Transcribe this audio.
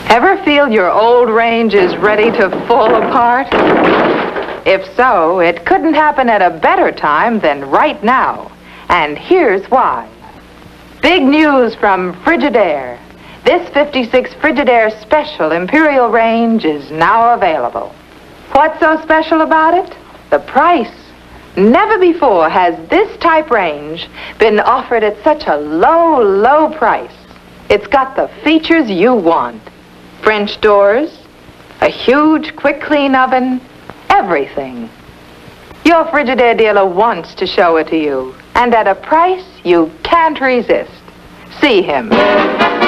Ever feel your old range is ready to fall apart? If so, it couldn't happen at a better time than right now. And here's why. Big news from Frigidaire. This 56 Frigidaire Special Imperial range is now available. What's so special about it? The price. Never before has this type range been offered at such a low, low price. It's got the features you want. French doors, a huge quick clean oven, everything. Your Frigidaire dealer wants to show it to you, and at a price you can't resist. See him.